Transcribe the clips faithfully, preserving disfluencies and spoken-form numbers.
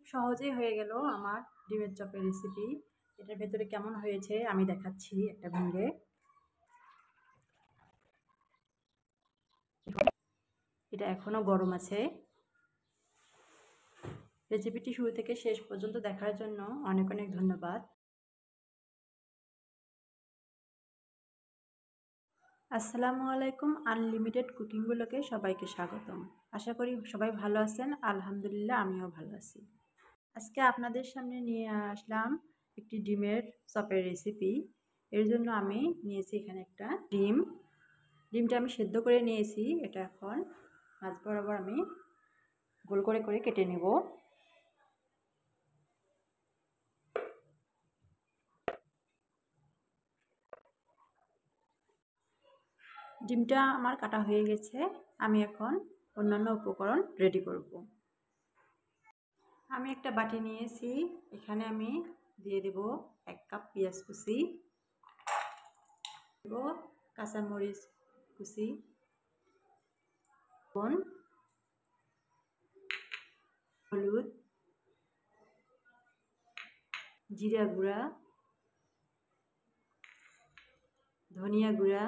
সহজেই হয়ে গেল আমার ডিমের চপের রেসিপি। এটার ভেতরে কেমন হয়েছে আমি দেখাচ্ছি একটা ভেঙে। এটা এখনো গরম আছে। রেসিপিটি শুরু থেকে শেষ পর্যন্ত দেখার জন্য অনেক অনেক ধন্যবাদ। আসসালামু আলাইকুম। আনলিমিটেড কুকিং ব্লগে সবাইকে স্বাগতম। আশা করি সবাই ভালো আছেন। আলহামদুলিল্লাহ আমিও ভালো আছি। আজকে আপনাদের সামনে নিয়ে আসলাম একটি ডিমের চপের রেসিপি। এর জন্য আমি নিয়েছি এখানে একটা ডিম। ডিমটা আমি সেদ্ধ করে নিয়েছি। এটা এখন মাছ বরাবর আমি গোল করে করে কেটে নেব। ডিমটা আমার কাটা হয়ে গেছে। আমি এখন অন্যান্য উপকরণ রেডি করব। আমি একটা বাটি নিয়েছি। এখানে আমি দিয়ে দেব এক কাপ পেঁয়াজ কুচি, দেব কাঁচামরিচ কুচি, লবণ, হলুদ, জিরা গুঁড়া, ধনিয়া গুঁড়া,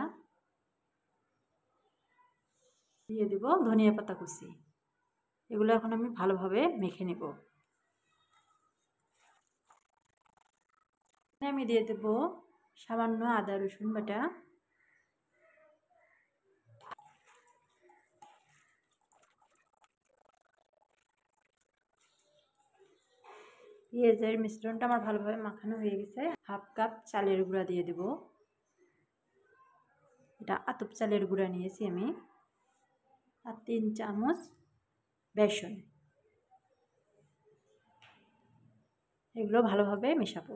দিয়ে দেব ধনিয়া পাতা কুচি। এগুলো এখন আমি ভালোভাবে মেখে নেব। আমি দিয়ে দেব সামান্য আদা রসুন বাটা, পেঁয়াজের মিশ্রণটা আমার ভালোভাবে মাখানো হয়ে গেছে। হাফ কাপ চালের গুঁড়া দিয়ে দেব। এটা আতপ চালের গুঁড়া নিয়েছি আমি। আর তিন চামচ বেসন। এগুলো ভালোভাবে মেশাবো।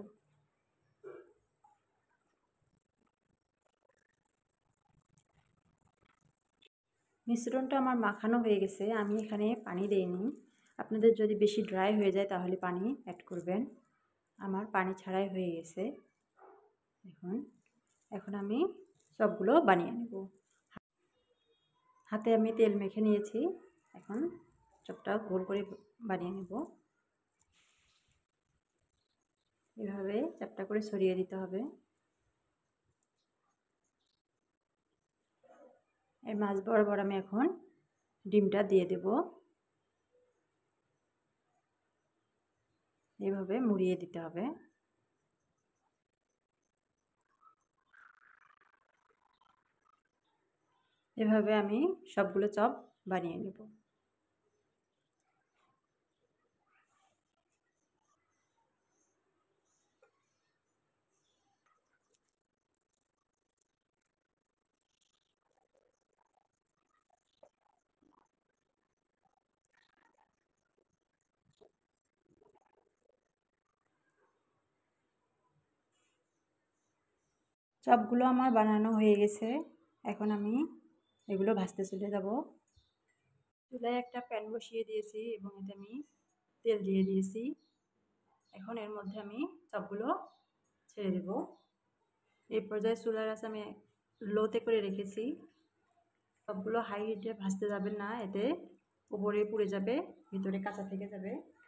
মিশ্রণটা আমার মাখানো হয়ে গেছে। আমি এখানে পানি দেইনি। আপনাদের যদি বেশি ড্রাই হয়ে যায় তাহলে পানি অ্যাড করবেন। আমার পানি ছাড়াই হয়ে গেছে। দেখুন, এখন আমি সবগুলো বানিয়ে নেব। হাতে আমি তেল মেখে নিয়েছি। এখন চপটা গোল করে বানিয়ে নেব। এভাবে চ্যাপটা করে ছড়িয়ে দিতে হবে। এই মাছ বরাবর আমি এখন ডিমটা দিয়ে দেব। এইভাবে মুড়িয়ে দিতে হবে। এভাবে আমি সবগুলো চপ বানিয়ে নেব। চপগুলো আমার বানানো হয়ে গেছে। এখন আমি এগুলো ভাজতে চলে যাব। চুলায় একটা প্যান বসিয়ে দিয়েছি এবং এতে আমি তেল দিয়ে দিয়েছি। এখন এর মধ্যে আমি চপগুলো ছেড়ে দেব। এই পর্যায়ে চুলার আঁচ আমি লোতে করে রেখেছি। সবগুলো হাই হিটে ভাজতে যাবেন না, এতে উপরে পুড়ে যাবে, ভিতরে কাঁচা থেকে যাবে।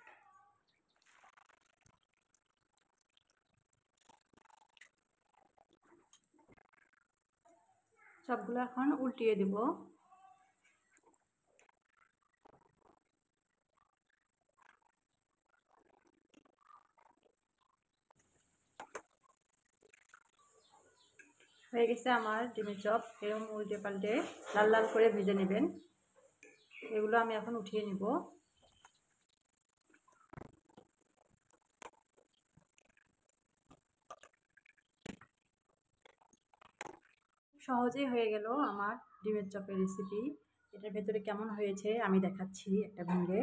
সবগুলো এখন উল্টিয়ে দেব। হয়ে গেছে আমার ডিমের চপ। এরকম উল্টে পাল্টে লাল লাল করে ভেজে নেবেন। এগুলো আমি এখন উঠিয়ে নিব। সহজেই হয়ে গেল আমার ডিমের চপের রেসিপি। এটার ভেতরে কেমন হয়েছে আমি দেখাচ্ছি একটা ভেঙে।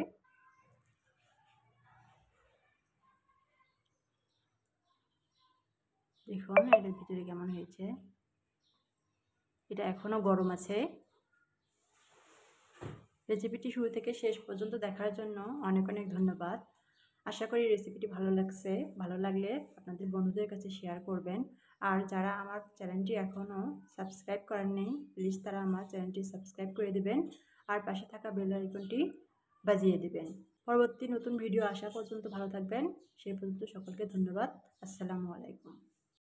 দেখুন এটার ভিতরে কেমন হয়েছে। এটা এখনো গরম আছে। রেসিপিটি শুরু থেকে শেষ পর্যন্ত দেখার জন্য অনেক অনেক ধন্যবাদ। আশা করি রেসিপিটি ভালো লাগছে। ভালো লাগলে আপনাদের বন্ধুদের কাছে শেয়ার করবেন। আর যারা আমার চ্যানেলটি এখনও সাবস্ক্রাইব করেননি প্লিজ তারা আমার চ্যানেলটি সাবস্ক্রাইব করে দেবেন আর পাশে থাকা বেল আইকনটি বাজিয়ে দেবেন। পরবর্তী নতুন ভিডিও আসা পর্যন্ত ভালো থাকবেন। সেই পর্যন্ত সকলকে ধন্যবাদ। আসসালামু আলাইকুম।